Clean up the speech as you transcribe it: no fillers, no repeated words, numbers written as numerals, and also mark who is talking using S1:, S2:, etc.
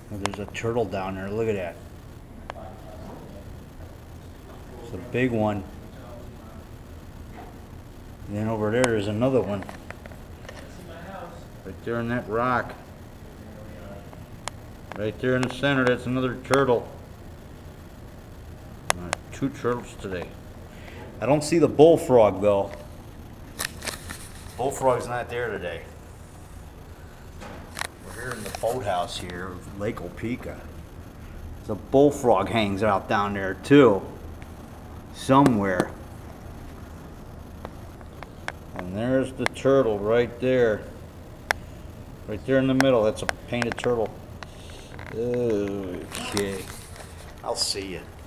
S1: Oh, there's a turtle down there. Look at that. It's a big one. And then over there's another one. Right there in that rock. Right there in the center, that's another turtle. Two turtles today. I don't see the bullfrog though. Bullfrog's not there today. We're here in the boathouse here, Lake Opeka. The bullfrog hangs out down there too. Somewhere. And there's the turtle right there. Right there in the middle, that's a painted turtle. Okay. I'll see you.